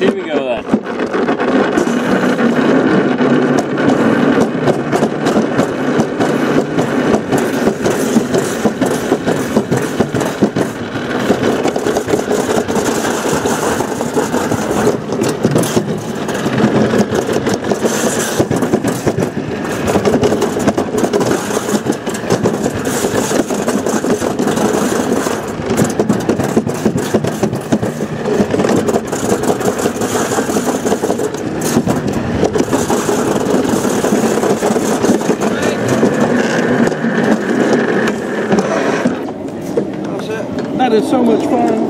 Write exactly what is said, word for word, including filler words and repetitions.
Here we go then. That is so much fun.